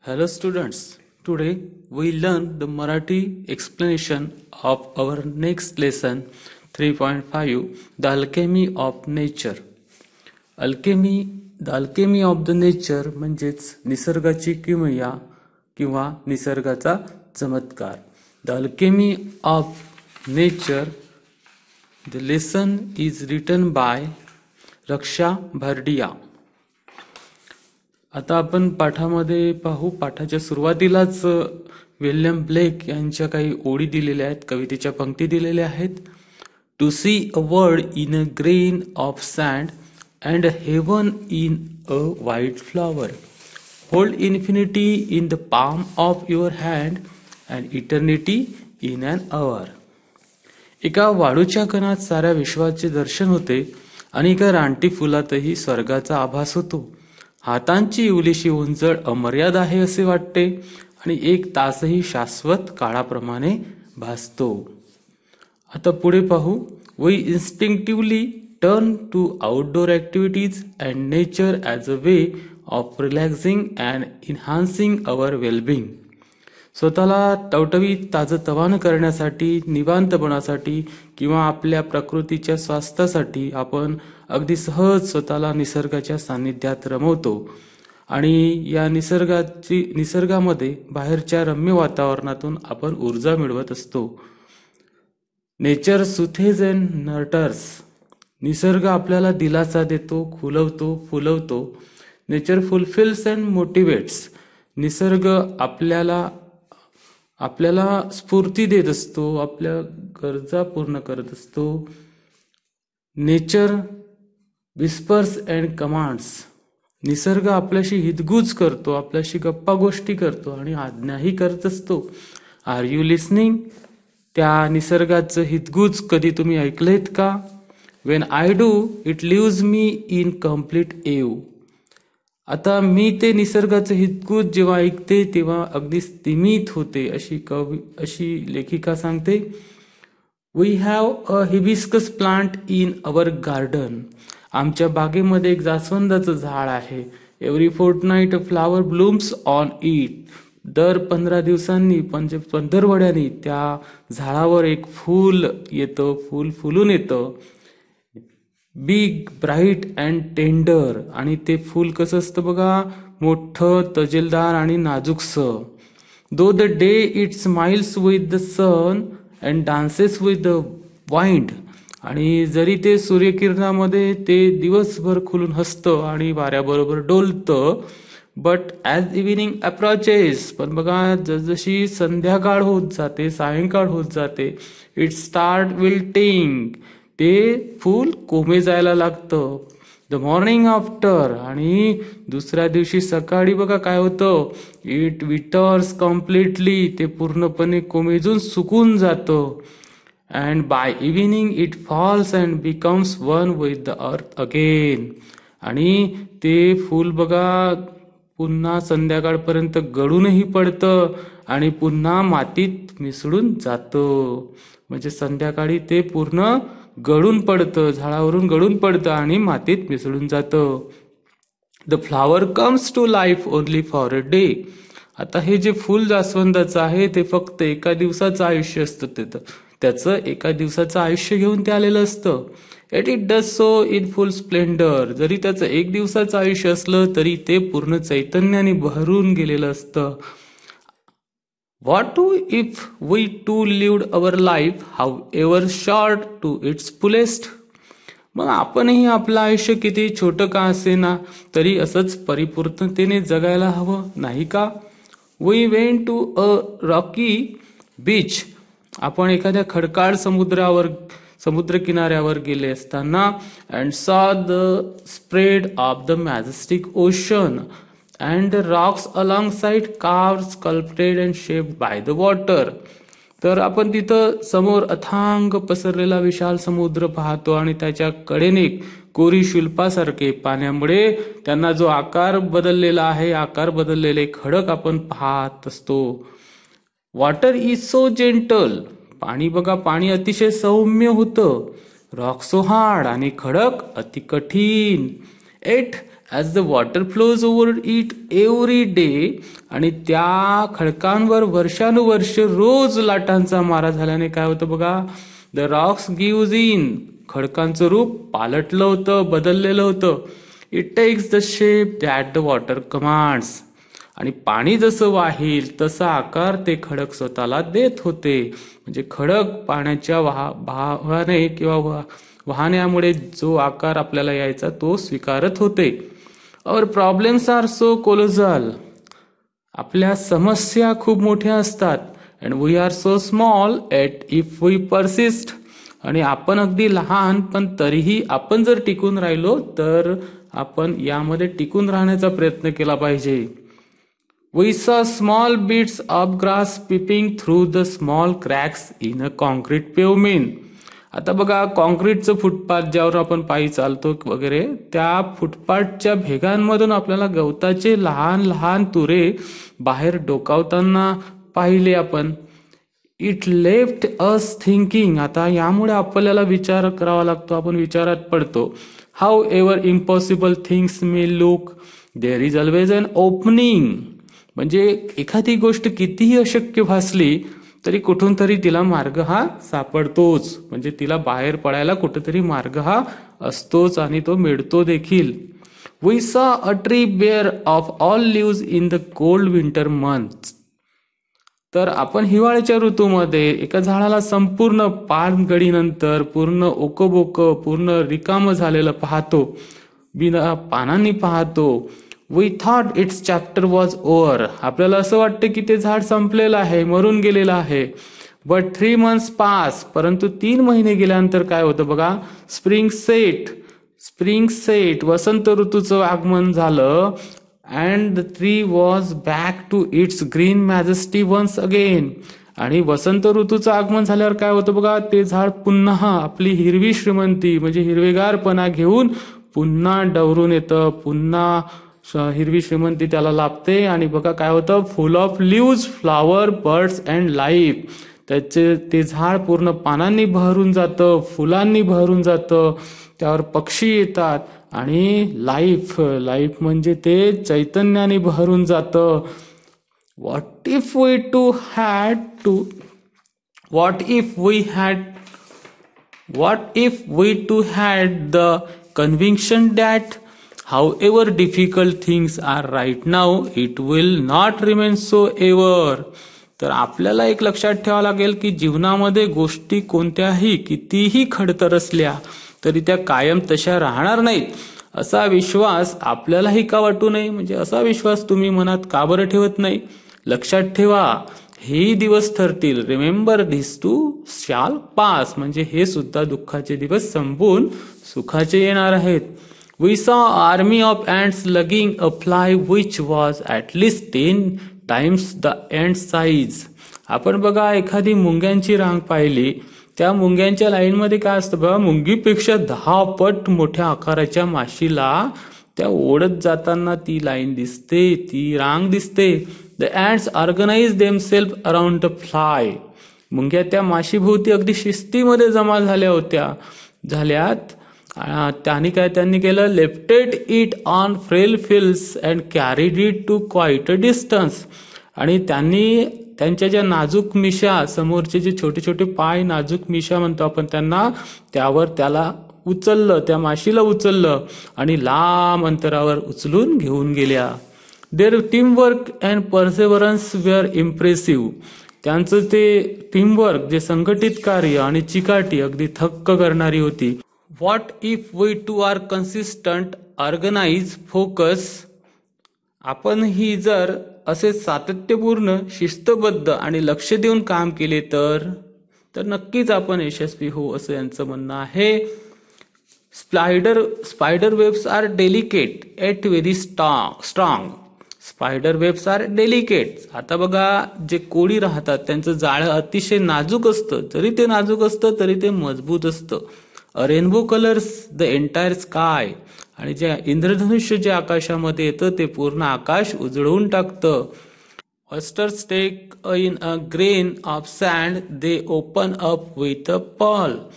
Hello students, today we learn the Marathi explanation of our next lesson 3.5 The Alchemy of Nature. The alchemy of the nature म्हणजेच निसर्गाची किमया किंवा निसर्गाचा चमत्कार. The alchemy of nature. The lesson is written by रक्षा भारडिया. आता आपण पाठामध्ये पाहू. पाठाच्या सुरुवातीलाच विल्यम ब्लेक यांच्या काही ओळी दिलेल्या आहेत, कवितेच्या पंक्ती दिलेल्या आहेत. To see a world in a grain of sand and heaven in a white flower. Hold infinity in the palm of your hand and eternity in an hour. एका वाळूच्या कणात साऱ्या विश्वाचे दर्शन होते आणि एका रानटी फुलातही स्वर्गाचा आभास होतो. हातांची इवलीशी उंचळ अमर्याद आहे असे वाटते आणि एक तासही शाश्वत काळाप्रमाणे भासतो. आता पुढे पाहू. We instinctively turn to outdoor activities and nature as a way of relaxing and enhancing our wellbeing. स्वतःला टवटवीत ताजतवानं करण्यासाठी, निवांतपणासाठी किंवा आपल्या प्रकृतीच्या स्वास्थ्यासाठी आपण अगदी सहज स्वतःला निसर्गाच्या सान्निध्यात रमवतो आणि या निसर्गामध्ये बाहेरच्या रम्य वातावरणातून आपण ऊर्जा मिळवत असतो. Nature soothes and nurtures. निसर्ग आपल्याला दिलासा देतो, खुलवतो, फुलवतो. Nature fulfils and motivates. निसर्ग आपल्याला स्फूर्ती देत असतो, आपल्या गरजा पूर्ण करत असतो. Nature whispers and commands. निसर्ग आपल्याशी हितगुज करतो, आपल्याशी गप्पा गोष्टी करतो आणि आज्ञाही करत असतो. Are you listening? त्या निसर्गाचं हितगुज कधी तुम्ही ऐकलेत का? When I do it leaves me in complete awe. आता मी ते निसर्गाचं हितगुज जेव्हा ऐकते तेव्हा अगदी स्तिमित होते, अशी लेखिका सांगते. We have a hibiscus plant in our garden. आमच्या बागेमध्ये एक जास्वंदाचं झाड आहे. Every fortnight a flower blooms on it. दर 15 दिवसांनी, पंधरवड्यानी त्या झाडावर एक फूल येतं, फूल फुलून येतं. Big, bright and tender. आणि ते फूल कसं असतं बघा, मोठं, तजेलदार आणि नाजूकसं. Though the day it smiles with the sun and dances with the wind. आणि जरी ते सूर्यकिरणामध्ये ते दिवसभर खुलून हसतं आणि वाऱ्याबरोबर डोलतं. But as evening approaches. पण बघा, जसजशी संध्याकाळ होत जाते, सायंकाळ होत जाते, इट स्टार्ट विल्टिंग. ते फूल कोमे जायला लागतं. The morning after. आणि दुसऱ्या दिवशी सकाळी बघा काय होतं, इट विटर्स कम्प्लिटली. ते पूर्णपणे कोमेजून सुकून जातं. And by evening it falls and becomes one with the earth again. आणि ते फूल बघा पुन्हा संध्याकाळपर्यंत गळूनही पडतं आणि पुन्हा मातीत मिसळून जातं. म्हणजे संध्याकाळी ते पूर्ण गळून पडतं, झाडावरून गळून पडतं आणि मातीत मिसळून जातं. The flower comes to life only for a day. आता हे जे फूल जास्वंदाचं आहे ते फक्त एका दिवसाचं आयुष्य असतं. त्याचं एका दिवसाचं आयुष्य घेऊन ते आलेलं असतं. Yet it does so in full splendour. जरी त्याचं एक दिवसाचं आयुष्य असलं तरी ते पूर्ण चैतन्याने भरून गेलेलं असतं. What do if we too lived our life, however short, to its fullest? मग आपणही आपलं आयुष्य किती छोटं का असेना तरी असंच परिपूर्णतेने जगायला हवं, नाही का? We went to a rocky beach. आपण एखाद्या खडकाळ समुद्र किनाऱ्यावर गेले असताना and saw the spread of the majestic ocean. And the rocks alongside carved, sculpted and shaped by the water. तर आपण तिथं समोर अथांग पसरलेला विशाल समुद्र पाहतो आणि त्याच्या कडेने कोरी शिल्पासारखे पाण्यामुळे त्यांना जो आकार बदललेला आहे, आकार बदललेले खडक आपण पाहत असतो. Water is so gentle. पाणी बघा, पाणी अतिशय सौम्य होतं. Rock so hard. आणि खडक अति कठीण. Yet as the water flows over it every day, आणि त्या खडकांवर वर्षानुवर्ष रोज लाटांचा मारा झाल्याने काय होतं बघा, द रॉक्स गिव्ज इन, खडकांचं रूप पालटलं होतं, बदललेलं होतं. It takes the shape that the water commands, आणि पाणी जसं वाहील तसा आकार ते खडक स्वतःला देत होते. म्हणजे खडक पाण्याच्या भावाने किंवा वाहण्यामुळे जो आकार आपल्याला यायचा तो स्वीकारत होते. Our problems are so colossal, आपल्या समस्या खूप मोठ्या असतात. And we are so small yet if we persist, आणि आपण अगदी लहान पण तरीही आपण जर टिकून राहिलो तर आपण यामध्ये टिकून राहण्याचा प्रयत्न केला पाहिजे. We saw small bits of grass peeping through the small cracks in a concrete pavement. आता बघा, कॉन्क्रीटचं फुटपाथ ज्यावर आपण पायी चालतो वगैरे, त्या फुटपाथच्या भेगांमधून आपल्याला गवताचे लहान लहान तुरे बाहेर डोकावताना पाहिले आपण. इट लेफ्ट अस थिंकिंग, आता यामुळे आपल्याला विचार करावा लागतो, आपण विचारात पडतो. However impossible things may look, there is always an opening. म्हणजे एखादी गोष्ट कितीही अशक्य भासली तरी कुठून तरी तिला मार्ग हा सापडतोच, म्हणजे तिला बाहेर पडायला कुठेतरी मार्ग हा असतोच आणि तो मिळतो देखील. We saw a tree bare of all leaves in the cold winter months. तर आपण हिवाळ्याच्या ऋतूमध्ये एका झाडाला संपूर्ण पानगळीनंतर पूर्ण ओकबोकं पूर्ण रिकामं झालेलं पाहतो, बिना पानांनी पाहतो. We thought its chapter was over, आपल्याला असं वाटतं की ते झाड संपलेलं आहे, मरून गेलेलं आहे. बट 3 months पास, परंतु 3 महिने गेल्यानंतर काय होतं बघा, स्प्रिंग सेट, वसंत ऋतूचं आगमन झालं. And the tree was back to its green majesty once again, आणि वसंत ऋतूचं आगमन झाल्यावर काय होतं बघा, ते झाड पुन्हा आपली हिरवी श्रीमंती म्हणजे हिरवेगारपणा घेऊन पुन्हा डवरून येतं, पुन्हा हिरवी श्रीमंती त्याला लाभते. आणि बघा काय होतं, full of leaves, flower, birds and life, त्याचे ते झाड पूर्ण पानांनी बहरून जातं, फुलांनी बहरून जातं, त्यावर पक्षी येतात, आणि लाईफ म्हणजे ते चैतन्याने बहरून जातं. What if we too had the conviction that however difficult things are right now, it will not remain so ever. तर आपल्याला एक लक्षात ठेवावं लागेल की जीवनामध्ये गोष्टी कोणत्याही कितीही खडतर असल्या तरी त्या कायम तशा राहणार नाहीत, असा विश्वास आपल्यालाही का वाटू नये. म्हणजे असा विश्वास तुम्ही मनात का बरं ठेवत नाही. लक्षात ठेवा, हेही दिवस ठरतील. Remember this too shall pass, म्हणजे हे सुद्धा दुःखाचे दिवस संपून सुखाचे येणार आहेत. We saw army of ants lugging a fly which was at least 10 times the ant size. आपण बघा एखादी मुंग्यांची रांग पाहिली, त्या मुंग्यांच्या लाईनमध्ये काय असतं बघा, मुंगीपेक्षा 10 पट मोठ्या आकाराच्या माशीला त्या ओढत जाताना ती लाईन दिसते, ती रांग दिसते. The ants organize themselves around the fly. मुंग्या त्या माशीभोवती अगदी शिस्तीमध्ये जमा झाल्यात. त्यांनी केलं, lifted it on frail fills and carried it to quite a distance. आणि त्यांनी त्यांच्या ज्या नाजूक मिशा, समोरचे जे छोटे छोटे पाय, नाजूक मिशा म्हणतो आपण त्यांना, त्यावर त्याला उचललं, त्या माशीला उचललं आणि लांब अंतरावर उचलून घेऊन गेल्या. Their teamwork and perseverance were impressive. त्यांचं ते टीमवर्क, जे संघटित कार्य आणि चिकाटी अगदी थक्क करणारी होती. What if we too are consistent, organized, focus? आपणही जर असे सातत्यपूर्ण, शिस्तबद्ध आणि लक्ष देऊन काम केले तर नक्कीच आपण यशस्वी होऊ, असं यांचं म्हणणं आहे. Spider webs are delicate yet very strong. Spider webs are delicate. आता बघा, जे कोळी राहतात त्यांचं जाळं अतिशय नाजूक असतं, जरी ते नाजूक असतं तरी ते मजबूत असतं. A rainbow colours the entire sky. आणि जे इंद्रधनुष्य जे आकाशामध्ये येतं ते पूर्ण आकाश उजळवून टाकतं. Oysters take in a grain of sand, they open up with a pearl.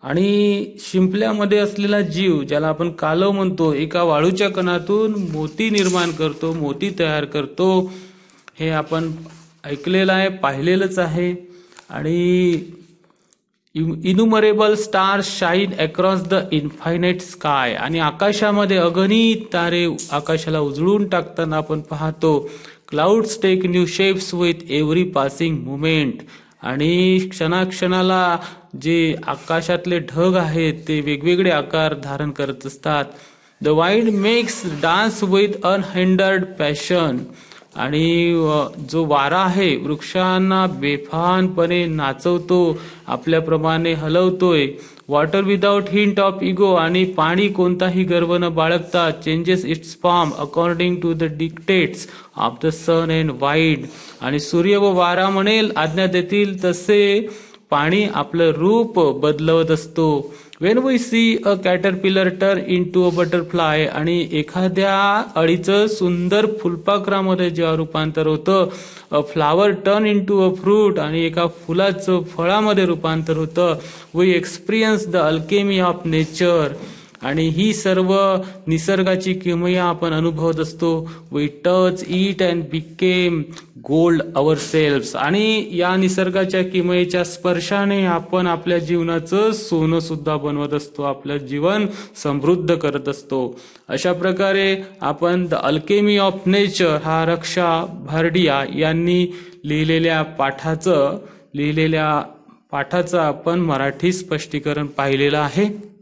आणि शिंपल्यामध्ये असलेला जीव, ज्याला आपण कालव म्हणतो, एका वाळूच्या कणातून मोती निर्माण करतो, मोती तयार करतो. हे आपण ऐकलेलं आहे, पाहिलेलंच आहे. आणि innumerable stars shine across the infinite sky, आणि आकाशामध्ये अगणित तारे आकाशाला उजळून टाकताना आपण पाहतो. Clouds take new shapes with every passing moment, आणि क्षणाक्षणाला जे आकाशातले ढग आहेत ते वेगवेगळे आकार धारण करत असतात. The wind makes dance with unhindered passion, आणि जो वारा आहे वृक्षांना बेफानपणे नाचवतो, आपल्याप्रमाणे हलवतोय. Water without hint of ego, आणि पाणी कोणताही गर्व न बाळगता changes its form according to the dictates of the sun and wind, आणि सूर्य व वारा म्हणेल आज्ञा देतील तसे पाणी आपलं रूप बदलवत असतो. When we see a caterpillar turn into a butterfly, आणि एखाद्या अळीचं सुंदर फुलपाखरामध्ये जेव्हा रूपांतर होतं, a flower turn into a fruit, आणि एका फुलाचं फळामध्ये रूपांतर होतं. We experience the alchemy of nature, आणि ही सर्व निसर्गाची किमया आपण अनुभवत असतो. We touch it and became gold our self, आणि या निसर्गाच्या किमयेच्या स्पर्शाने आपण आपल्या जीवनाचं सोनं सुद्धा बनवत असतो, आपलं जीवन समृद्ध करत असतो. अशा प्रकारे आपण द अल्केमी ऑफ नेचर हा रक्षा भारडिया यांनी लिहिलेल्या पाठाचं आपण मराठी स्पष्टीकरण पाहिलेलं आहे.